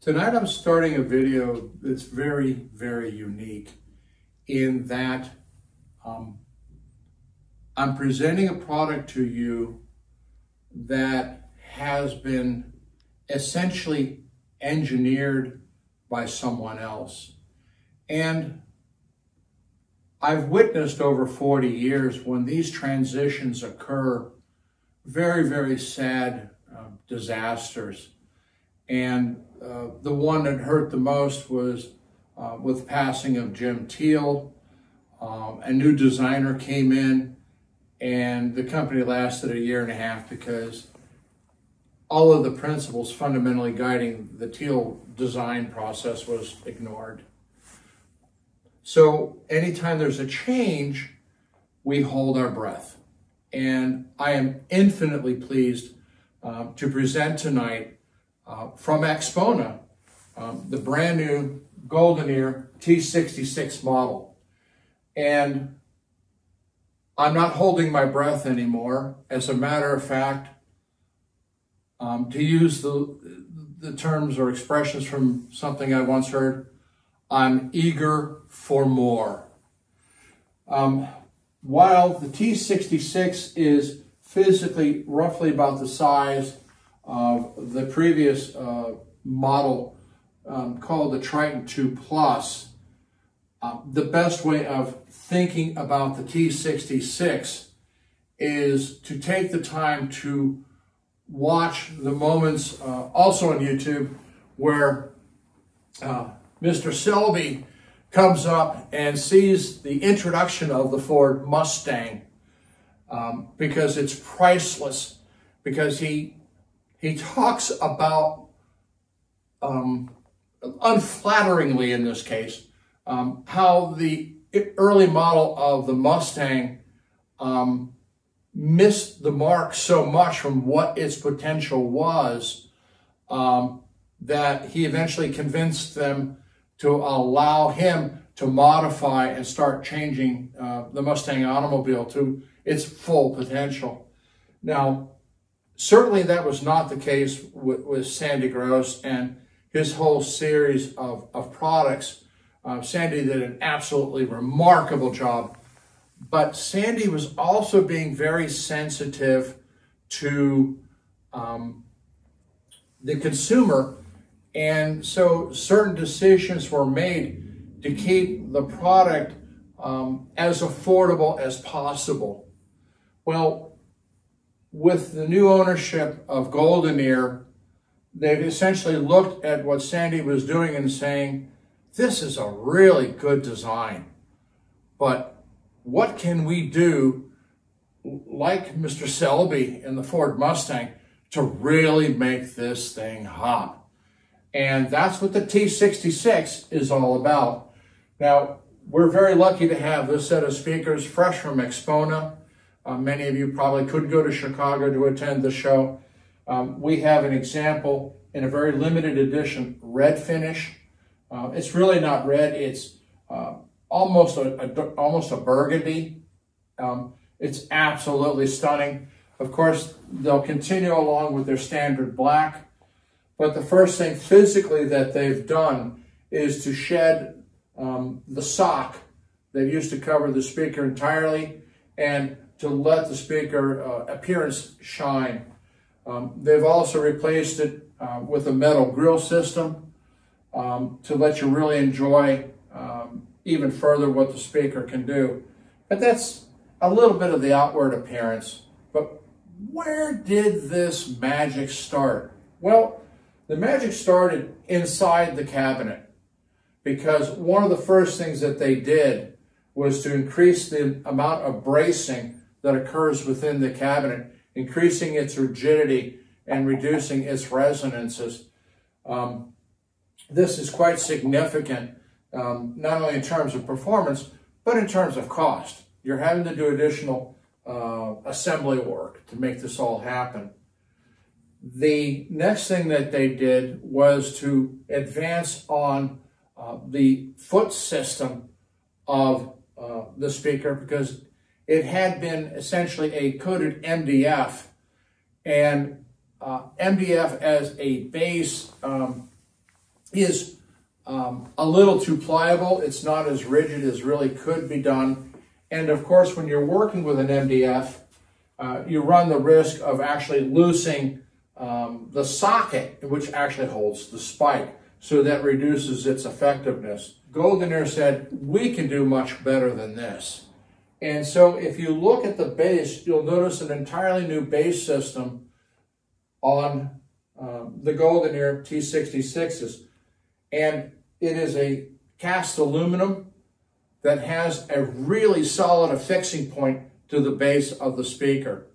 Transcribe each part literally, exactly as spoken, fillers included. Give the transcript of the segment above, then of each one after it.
Tonight I'm starting a video that's very, very unique in that um, I'm presenting a product to you that has been essentially engineered by someone else. And I've witnessed over forty years when these transitions occur, very, very sad uh, disasters. And uh, the one that hurt the most was uh, with passing of Jim Teal. Um, a new designer came in and the company lasted a year and a half because all of the principles fundamentally guiding the Teal design process was ignored. So anytime there's a change, we hold our breath. And I am infinitely pleased uh, to present tonight uh, from Expona, um, the brand new Golden Ear T sixty-six model. And I'm not holding my breath anymore. As a matter of fact, um, to use the, the terms or expressions from something I once heard, I'm eager for more. Um, while the T sixty-six is physically roughly about the size of the previous uh, model um, called the Triton two Plus, uh, the best way of thinking about the T sixty-six is to take the time to watch the moments, uh, also on YouTube, where uh, Mister Selby comes up and sees the introduction of the Ford Mustang, um, because it's priceless, because he he talks about, um, unflatteringly in this case, um, how the early model of the Mustang um, missed the mark so much from what its potential was, um, that he eventually convinced them to allow him to modify and start changing uh, the Mustang automobile to its full potential. Now, certainly that was not the case with, with Sandy Gross and his whole series of, of products. Uh, Sandy did an absolutely remarkable job, but Sandy was also being very sensitive to um, the consumer, and so certain decisions were made to keep the product um, as affordable as possible. Well, with the new ownership of Golden Ear, they've essentially looked at what Sandy was doing and saying, this is a really good design, but what can we do, like Mister Selby in the Ford Mustang, to really make this thing hot? And that's what the T sixty-six is all about. Now, we're very lucky to have this set of speakers fresh from Expona. Uh, many of you probably could go to Chicago to attend the show. Um, we have an example in a very limited edition red finish. Uh, it's really not red, it's uh, almost, a, a, almost a burgundy. Um, it's absolutely stunning. Of course, they'll continue along with their standard black. But the first thing physically that they've done is to shed um, the sock that used to cover the speaker entirely and to let the speaker uh, appearance shine. Um, they've also replaced it uh, with a metal grill system um, to let you really enjoy um, even further what the speaker can do. But that's a little bit of the outward appearance. But where did this magic start? Well, the magic started inside the cabinet, because one of the first things that they did was to increase the amount of bracing that occurs within the cabinet, increasing its rigidity and reducing its resonances. Um, this is quite significant, um, not only in terms of performance, but in terms of cost. You're having to do additional uh, assembly work to make this all happen. The next thing that they did was to advance on uh, the foot system of uh, the speaker, because it had been essentially a coated M D F, and uh, M D F as a base um, is um, a little too pliable. It's not as rigid as really could be done. And of course, when you're working with an M D F, uh, you run the risk of actually loosening um, the socket, which actually holds the spike. So that reduces its effectiveness. Golden-Ear said, we can do much better than this. And so if you look at the base, you'll notice an entirely new base system on um, the Golden-Ear T sixty-sixes. And it is a cast aluminum that has a really solid affixing point to the base of the speaker.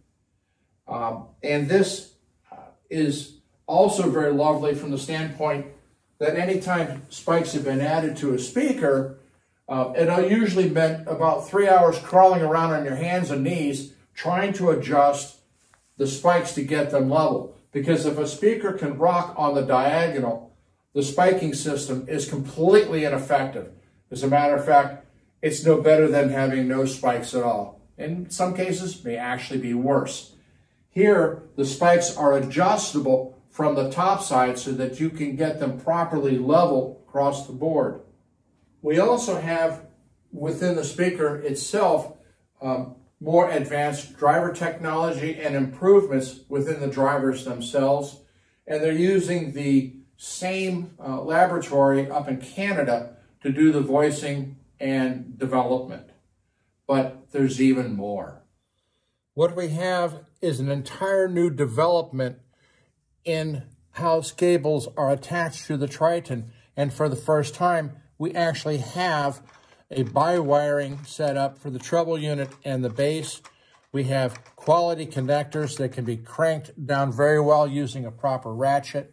Um, and this uh, is also very lovely from the standpoint that anytime spikes have been added to a speaker, uh, it usually meant about three hours crawling around on your hands and knees trying to adjust the spikes to get them level. Because if a speaker can rock on the diagonal, the spiking system is completely ineffective. As a matter of fact, it's no better than having no spikes at all. In some cases, may actually be worse. Here, the spikes are adjustable from the top side so that you can get them properly level across the board. We also have within the speaker itself um, more advanced driver technology and improvements within the drivers themselves. And they're using the same uh, laboratory up in Canada to do the voicing and development. But there's even more. What we have is an entire new development in how cables are attached to the Triton. And for the first time, we actually have a bi-wiring setup for the treble unit and the bass. We have quality connectors that can be cranked down very well using a proper ratchet.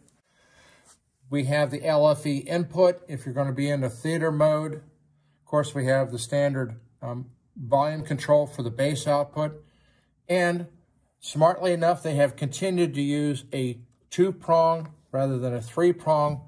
We have the L F E input if you're going to be in a theater mode. Of course, we have the standard um, volume control for the bass output. And smartly enough, they have continued to use a two-prong rather than a three-prong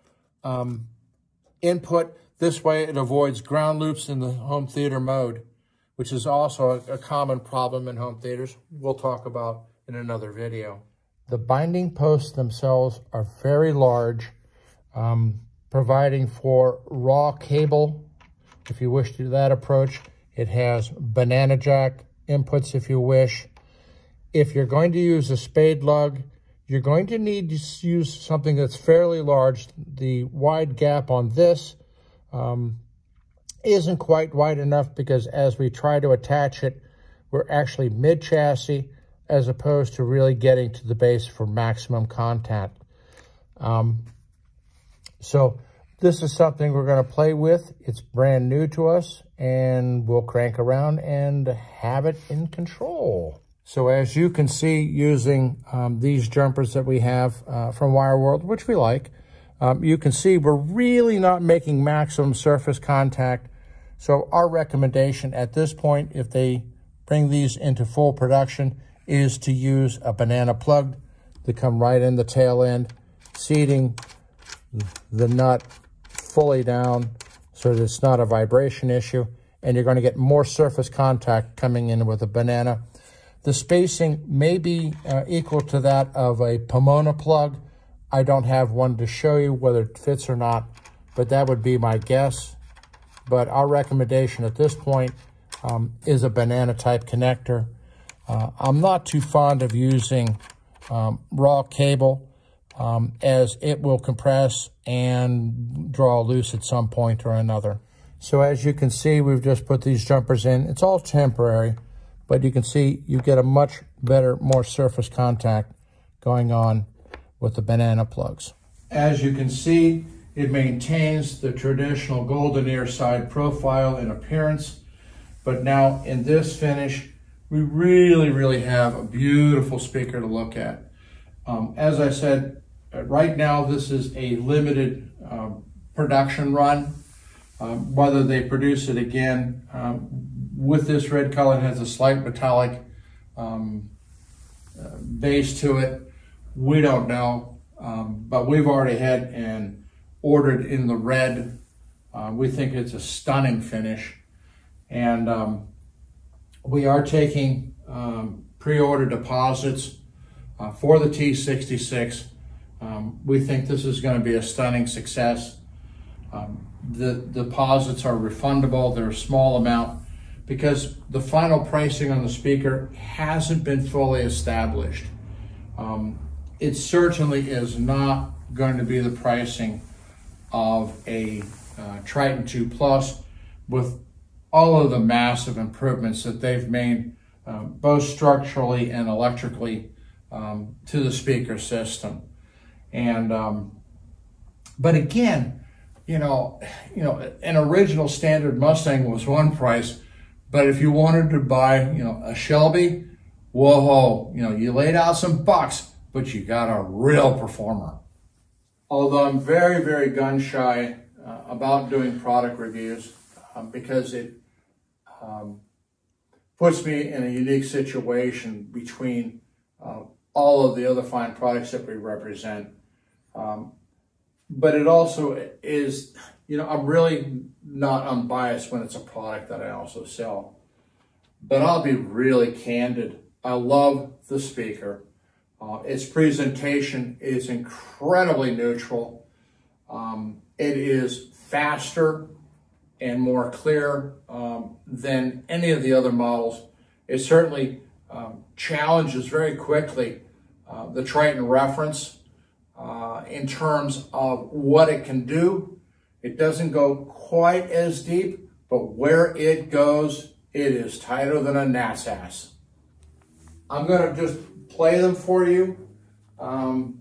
um, input. This way it avoids ground loops in the home theater mode, which is also a, a common problem in home theaters we'll talk about in another video. The binding posts themselves are very large, um, providing for raw cable if you wish to do that approach. It has banana jack inputs if you wish. If you're going to use a spade lug, you're going to need to use something that's fairly large. The wide gap on this um, isn't quite wide enough because as we try to attach it, we're actually mid-chassis as opposed to really getting to the base for maximum contact. Um, so this is something we're going to play with. It's brand new to us, and we'll crank around and have it in control. So as you can see, using um, these jumpers that we have uh, from Wire World, which we like, um, you can see we're really not making maximum surface contact. So our recommendation at this point, if they bring these into full production, is to use a banana plug to come right in the tail end, seating the nut fully down so that it's not a vibration issue, and you're going to get more surface contact coming in with a banana. The spacing may be uh, equal to that of a Pomona plug. I don't have one to show you whether it fits or not, but that would be my guess. But our recommendation at this point um, is a banana type connector. Uh, I'm not too fond of using um, raw cable um, as it will compress and draw loose at some point or another. So as you can see, we've just put these jumpers in. It's all temporary, but you can see you get a much better, more surface contact going on with the banana plugs. As you can see, it maintains the traditional Golden-Ear side profile in appearance, but now in this finish, we really, really have a beautiful speaker to look at. Um, as I said, right now this is a limited um, production run. Um, whether they produce it again um, with this red color, it has a slight metallic um, uh, base to it. We don't know, um, but we've already had and ordered in the red. Uh, we think it's a stunning finish, and um, we are taking um, pre-order deposits uh, for the T sixty-six. Um, we think this is going to be a stunning success. Um, the, the deposits are refundable. They're a small amount because the final pricing on the speaker hasn't been fully established. Um, it certainly is not going to be the pricing of a uh, Triton two Plus with all of the massive improvements that they've made um, both structurally and electrically um, to the speaker system. And um, but again, you know, you know, an original standard Mustang was one price, but if you wanted to buy, you know, a Shelby, whoa, you know, you laid out some bucks, but you got a real performer. Although I'm very, very gun shy uh, about doing product reviews um, because it um, puts me in a unique situation between uh, all of the other fine products that we represent. Um, but it also is, you know, I'm really not unbiased when it's a product that I also sell. But I'll be really candid. I love the speaker. Uh, its presentation is incredibly neutral. Um, it is faster and more clear um, than any of the other models. It certainly um, challenges very quickly uh, the Triton reference uh, in terms of what it can do. It doesn't go quite as deep, but where it goes, it is tighter than a gnat's ass. I'm going to just play them for you. Um,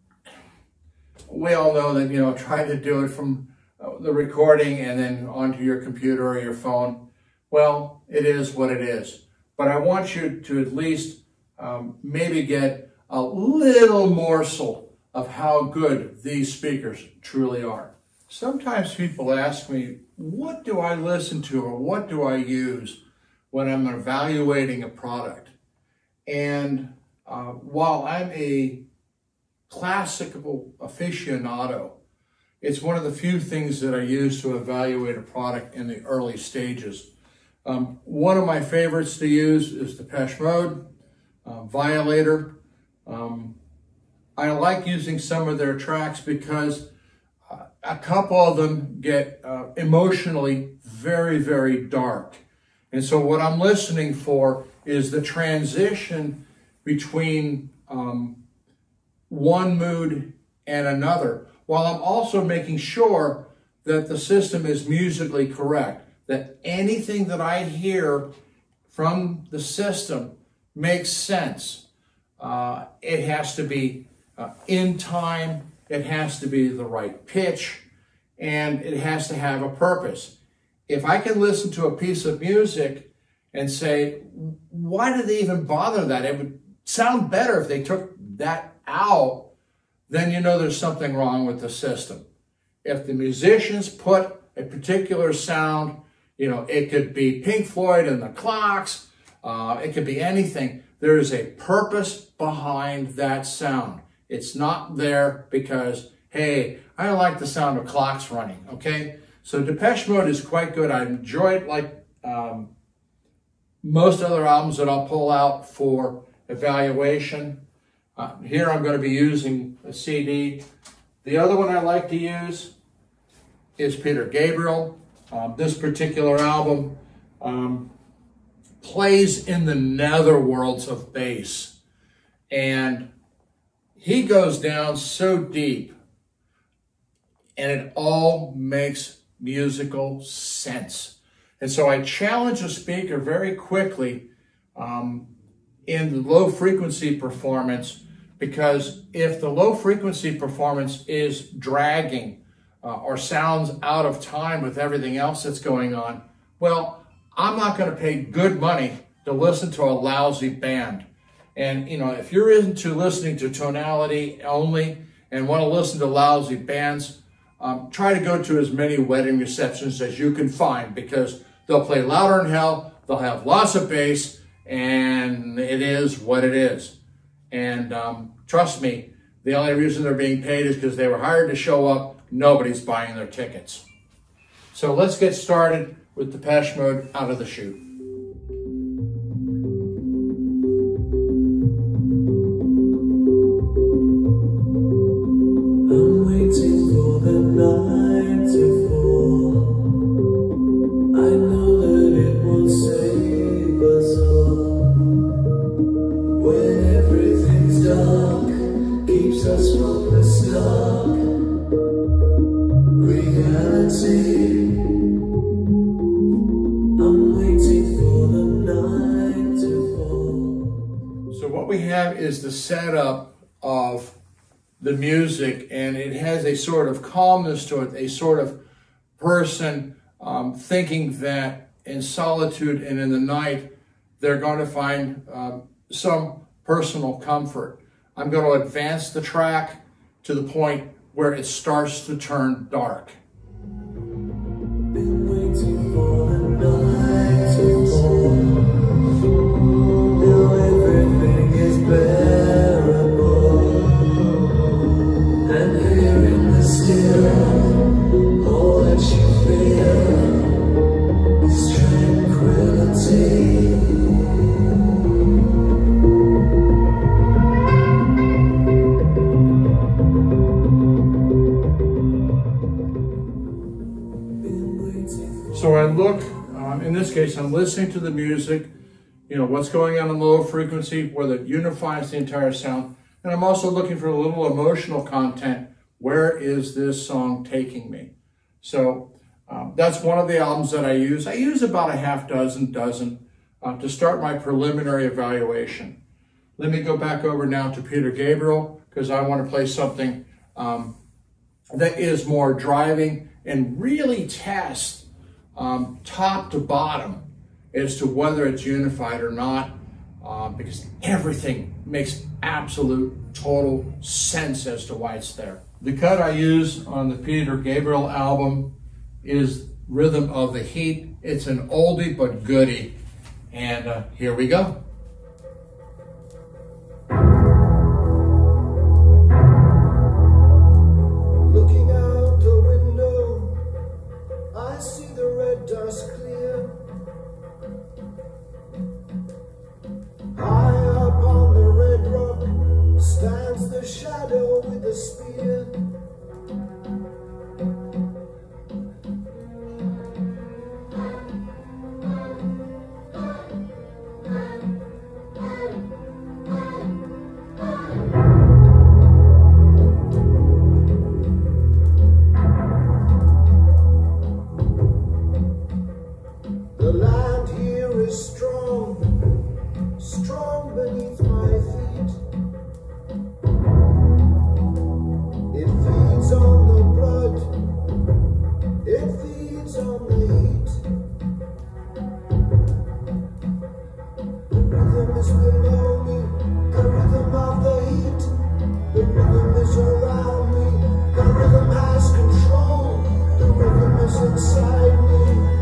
we all know that, you know, trying to do it from uh, the recording and then onto your computer or your phone, well, it is what it is. But I want you to at least um, maybe get a little morsel of how good these speakers truly are. Sometimes people ask me, what do I listen to or what do I use when I'm evaluating a product? And uh, while I'm a classical aficionado, it's one of the few things that I use to evaluate a product in the early stages. Um, one of my favorites to use is Depeche Mode, uh, Violator. Um, I like using some of their tracks because uh, a couple of them get uh, emotionally very, very dark. And so what I'm listening for is the transition between um, one mood and another, while I'm also making sure that the system is musically correct, that anything that I hear from the system makes sense. Uh, it has to be uh, in time, it has to be the right pitch, and it has to have a purpose. If I can listen to a piece of music and say, why did they even bother that? It would sound better if they took that out, then you know there's something wrong with the system. If the musicians put a particular sound, you know, it could be Pink Floyd and the Clocks, uh, it could be anything. There is a purpose behind that sound. It's not there because, hey, I like the sound of clocks running, okay? So Depeche Mode is quite good. I enjoy it like um, most other albums that I'll pull out for evaluation. Uh, here I'm going to be using a C D. The other one I like to use is Peter Gabriel. Um, this particular album um, plays in the netherworlds of bass. And he goes down so deep and it all makes musical sense. And so I challenge a speaker very quickly um, in the low frequency performance, because if the low frequency performance is dragging uh, or sounds out of time with everything else that's going on, well, I'm not going to pay good money to listen to a lousy band. And, you know, if you're into listening to tonality only and want to listen to lousy bands, um, try to go to as many wedding receptions as you can find, because they'll play louder than hell, they'll have lots of bass, and it is what it is. And um, trust me, the only reason they're being paid is because they were hired to show up. Nobody's buying their tickets. So let's get started with Depeche Mode out of the chute. keeps us from the stark reality. I'm waiting for the night to fall. So what we have is the setup of the music, and it has a sort of calmness to it, a sort of person um, thinking that in solitude and in the night, they're going to find um, some personal comfort. I'm going to advance the track to the point where it starts to turn dark. Been waiting for the night to fall. Now everything is bearable, and here in the still, all that you feel is tranquility. So I look, um, in this case, I'm listening to the music, you know, what's going on in the low frequency, whether it unifies the entire sound. And I'm also looking for a little emotional content. Where is this song taking me? So um, that's one of the albums that I use. I use about a half dozen, dozen uh, to start my preliminary evaluation. Let me go back over now to Peter Gabriel, because I want to play something um, that is more driving and really test Um, top to bottom as to whether it's unified or not, uh, because everything makes absolute total sense as to why it's there. The cut I use on the Peter Gabriel album is Rhythm of the Heat. It's an oldie but goodie, and uh, here we go. Looking out the window, I see the red dust clear. High up on the red rock stands the shadow with the spear. The land here is strong, strong beneath my feet. It feeds on the blood, it feeds on the heat. The rhythm is below me, the rhythm of the heat. The rhythm is around me, the rhythm has control. The rhythm is inside me.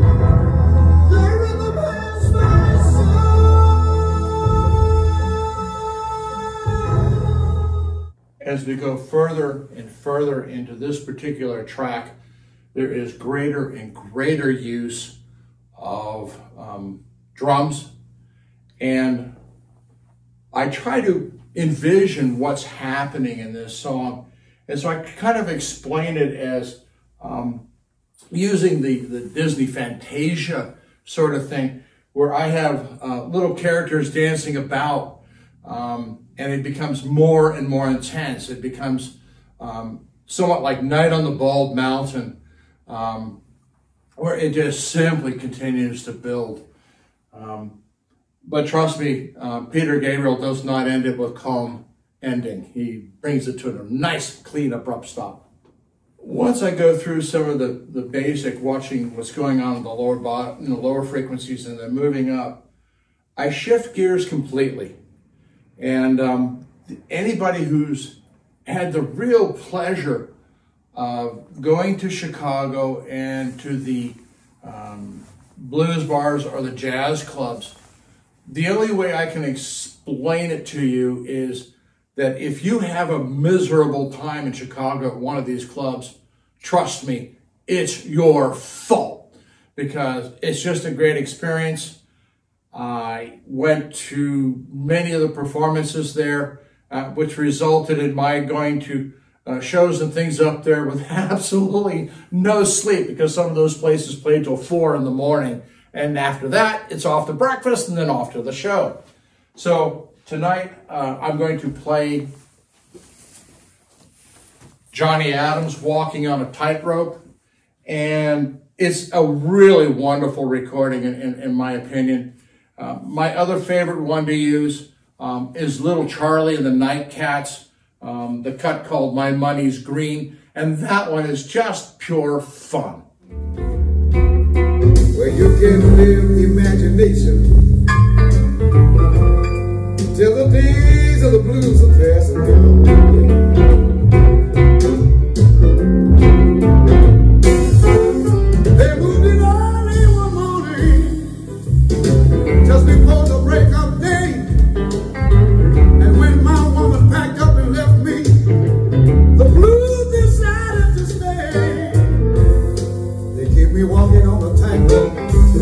As we go further and further into this particular track, there is greater and greater use of um, drums. And I try to envision what's happening in this song. And so I kind of explain it as um, using the, the Disney Fantasia sort of thing, where I have uh, little characters dancing about, um, and it becomes more and more intense. It becomes um, somewhat like Night on the Bald Mountain, um, where it just simply continues to build. Um, but trust me, uh, Peter Gabriel does not end it with calm ending. He brings it to a nice, clean, abrupt stop. Once I go through some of the, the basic, watching what's going on in the lower bottom, in the lower frequencies, and then moving up, I shift gears completely. And um, anybody who's had the real pleasure of going to Chicago and to the um, blues bars or the jazz clubs, the only way I can explain it to you is that if you have a miserable time in Chicago at one of these clubs, trust me, it's your fault, because it's just a great experience. I went to many of the performances there, uh, which resulted in my going to uh, shows and things up there with absolutely no sleep, because some of those places played till four in the morning. And after that, it's off to breakfast and then off to the show. So tonight, uh, I'm going to play Johnny Adams walking on a tightrope. And it's a really wonderful recording, in, in, in my opinion. Uh, my other favorite one to use um, is Little Charlie and the Nightcats, um, the cut called My Money's Green. And that one is just pure fun. Well, you can live imagination till the days of the blues are passing down. They moved in early one morning, just before the break of day. And when my woman packed up and left me, the blues decided to stay. They keep me walking on the tightrope,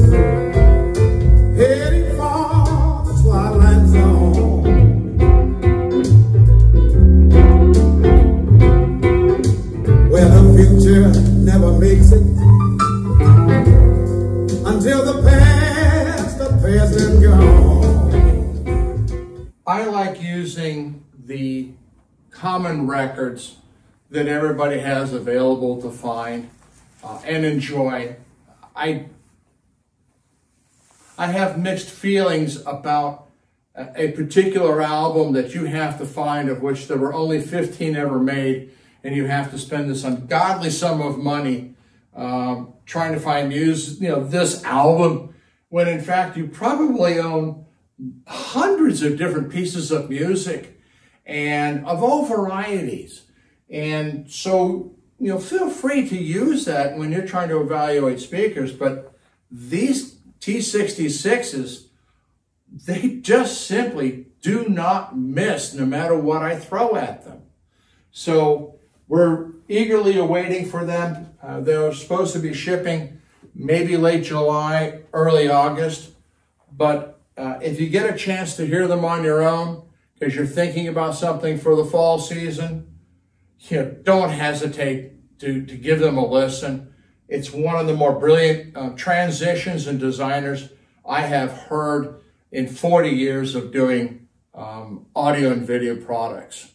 heading for the twilight zone. Where the future never makes it until the past, the past is gone. I like using the common records that everybody has available to find uh, and enjoy. I, I have mixed feelings about a, a particular album that you have to find, of which there were only fifteen ever made, and you have to spend this ungodly sum of money um, trying to find news, you know, this album, when in fact you probably own hundreds of different pieces of music and of all varieties. And so, you know, feel free to use that when you're trying to evaluate speakers, but these T sixty-sixes, they just simply do not miss no matter what I throw at them. So we're eagerly awaiting for them. Uh, they're supposed to be shipping maybe late July, early August. But uh, if you get a chance to hear them on your own, because you're thinking about something for the fall season, you know, don't hesitate to, to give them a listen. It's one of the more brilliant uh, transitions and designers I have heard in forty years of doing um, audio and video products.